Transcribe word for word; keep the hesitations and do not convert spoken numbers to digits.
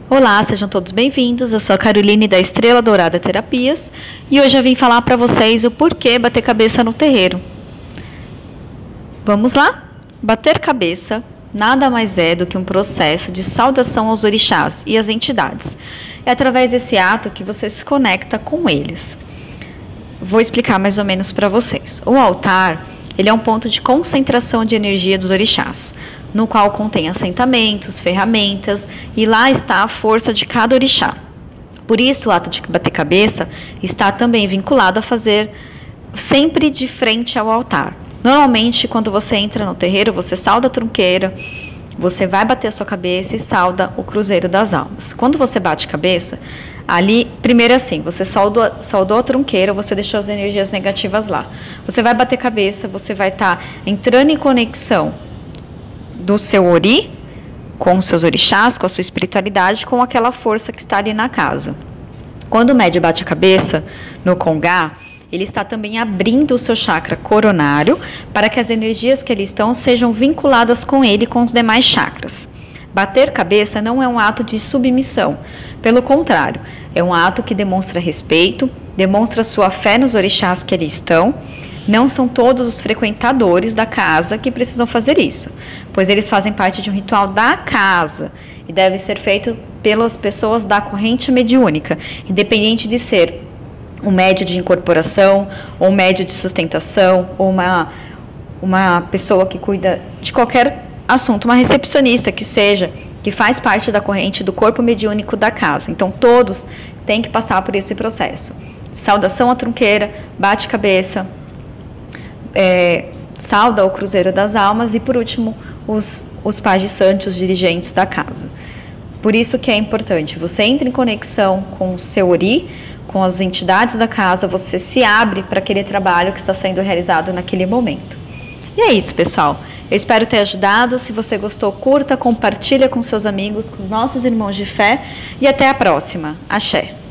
Olá, sejam todos bem-vindos. Eu sou a Caroline da Estrela Dourada Terapias e hoje eu vim falar para vocês o porquê bater cabeça no terreiro. Vamos lá? Bater cabeça nada mais é do que um processo de saudação aos orixás e às entidades. É através desse ato que você se conecta com eles. Vou explicar mais ou menos para vocês. O altar, ele é um ponto de concentração de energia dos orixás, no qual contém assentamentos, ferramentas, e lá está a força de cada orixá. Por isso, o ato de bater cabeça está também vinculado a fazer sempre de frente ao altar. Normalmente, quando você entra no terreiro, você sauda a trunqueira, você vai bater a sua cabeça e sauda o cruzeiro das almas. Quando você bate cabeça, ali, primeiro assim, você saudou, saudou a trunqueira, você deixou as energias negativas lá. Você vai bater cabeça, você vai estar tá entrando em conexão do seu ori, com os seus orixás, com a sua espiritualidade, com aquela força que está ali na casa. Quando o médium bate a cabeça no congá, ele está também abrindo o seu chakra coronário para que as energias que ali estão sejam vinculadas com ele e com os demais chakras. Bater cabeça não é um ato de submissão, pelo contrário, é um ato que demonstra respeito, demonstra sua fé nos orixás que ali estão. Não são todos os frequentadores da casa que precisam fazer isso, pois eles fazem parte de um ritual da casa e deve ser feito pelas pessoas da corrente mediúnica, independente de ser um médio de incorporação, ou um médio de sustentação, ou uma, uma pessoa que cuida de qualquer assunto, uma recepcionista que seja, que faz parte da corrente do corpo mediúnico da casa. Então todos têm que passar por esse processo. Saudação à trunqueira, bate cabeça, É, sauda o cruzeiro das almas e, por último, os, os pajes santos, os dirigentes da casa. Por isso que é importante, você entra em conexão com o seu ori, com as entidades da casa, você se abre para aquele trabalho que está sendo realizado naquele momento. E é isso, pessoal. Eu espero ter ajudado. Se você gostou, curta, compartilha com seus amigos, com os nossos irmãos de fé e até a próxima. Axé!